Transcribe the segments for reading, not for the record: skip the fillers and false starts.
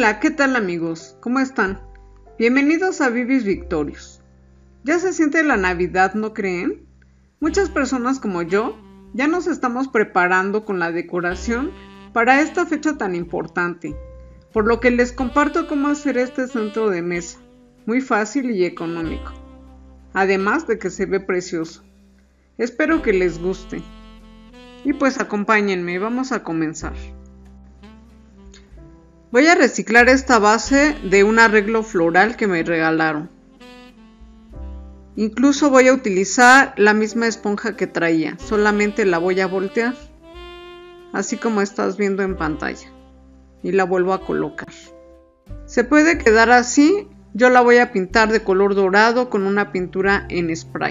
Hola, ¿qué tal amigos? ¿Cómo están? Bienvenidos a Vivis Victorious. ¿Ya se siente la Navidad, no creen? Muchas personas como yo ya nos estamos preparando con la decoración para esta fecha tan importante, por lo que les comparto cómo hacer este centro de mesa, muy fácil y económico, además de que se ve precioso. Espero que les guste. Y pues acompáñenme, vamos a comenzar. Voy a reciclar esta base de un arreglo floral que me regalaron. Incluso voy a utilizar la misma esponja que traía, solamente la voy a voltear, así como estás viendo en pantalla, y la vuelvo a colocar. Se puede quedar así, yo la voy a pintar de color dorado con una pintura en spray.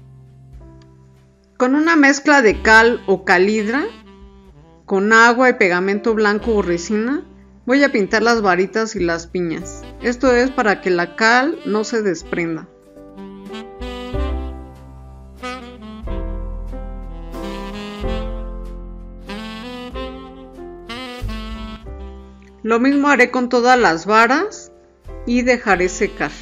Con una mezcla de cal o calidra, con agua y pegamento blanco o resina, voy a pintar las varitas y las piñas. Esto es para que la cal no se desprenda. Lo mismo haré con todas las varas y dejaré secar.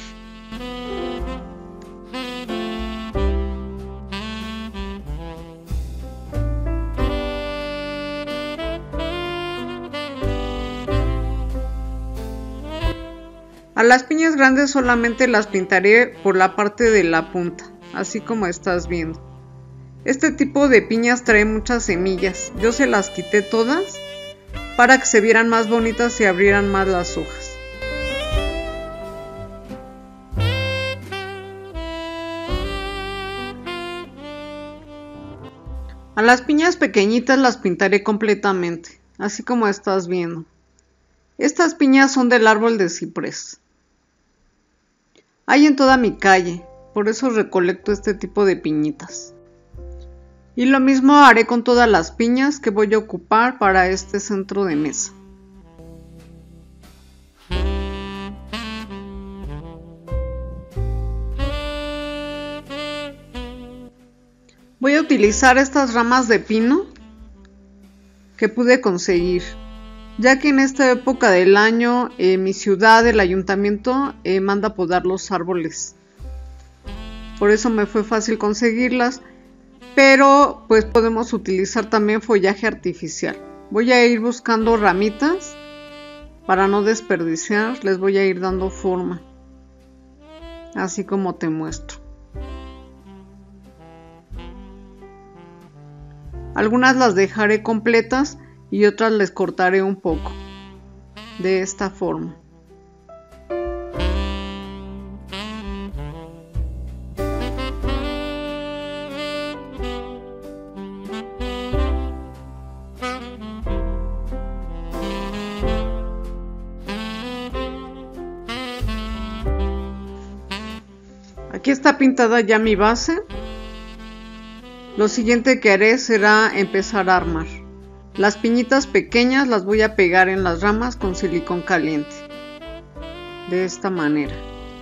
A las piñas grandes solamente las pintaré por la parte de la punta, así como estás viendo. Este tipo de piñas trae muchas semillas, yo se las quité todas para que se vieran más bonitas y abrieran más las hojas. A las piñas pequeñitas las pintaré completamente, así como estás viendo. Estas piñas son del árbol de ciprés. Hay en toda mi calle, por eso recolecto este tipo de piñitas. Y lo mismo haré con todas las piñas que voy a ocupar para este centro de mesa. Voy a utilizar estas ramas de pino que pude conseguir, ya que en esta época del año mi ciudad, el ayuntamiento, manda podar los árboles. Por eso me fue fácil conseguirlas, pero pues podemos utilizar también follaje artificial. Voy a ir buscando ramitas para no desperdiciar, les voy a ir dando forma, así como te muestro. Algunas las dejaré completas y otras les cortaré un poco, de esta forma. Aquí está pintada ya mi base. Lo siguiente que haré será empezar a armar. Las piñitas pequeñas las voy a pegar en las ramas con silicón caliente, de esta manera.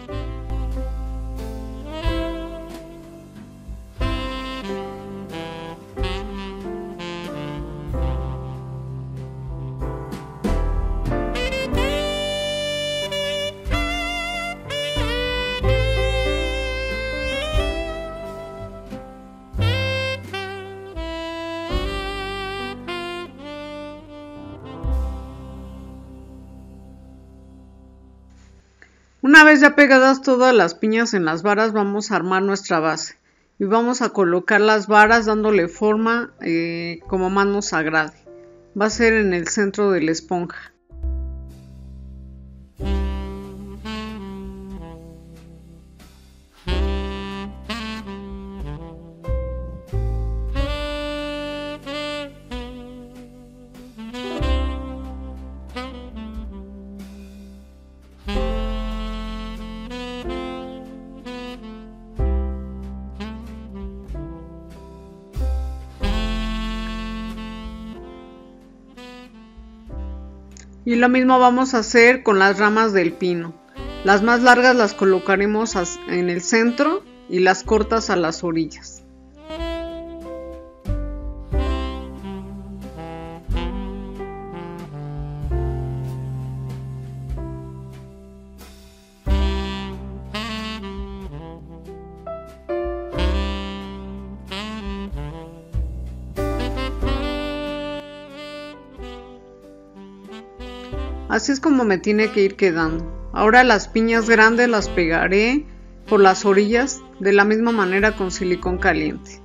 Una vez ya pegadas todas las piñas en las varas, vamos a armar nuestra base y vamos a colocar las varas dándole forma como más nos agrade. Va a ser en el centro de la esponja. Y lo mismo vamos a hacer con las ramas del pino. Las más largas las colocaremos en el centro y las cortas a las orillas. Así es como me tiene que ir quedando. Ahora las piñas grandes las pegaré por las orillas de la misma manera con silicón caliente.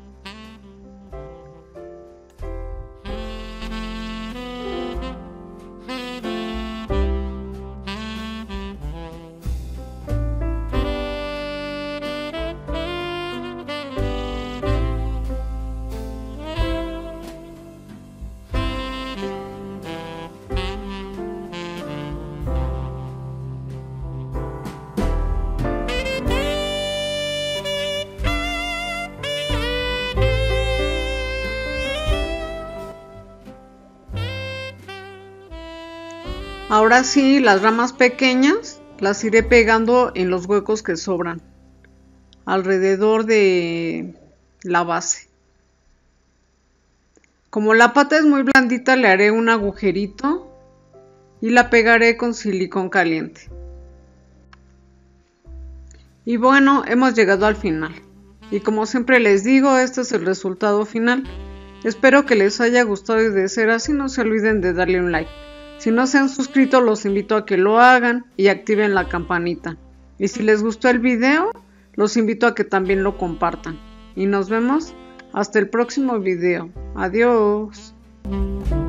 Ahora sí, las ramas pequeñas las iré pegando en los huecos que sobran, alrededor de la base. Como la pata es muy blandita, le haré un agujerito y la pegaré con silicón caliente. Y bueno, hemos llegado al final. Y como siempre les digo, este es el resultado final. Espero que les haya gustado y de ser así no se olviden de darle un like. Si no se han suscrito, los invito a que lo hagan y activen la campanita. Y si les gustó el video, los invito a que también lo compartan. Y nos vemos hasta el próximo video. Adiós.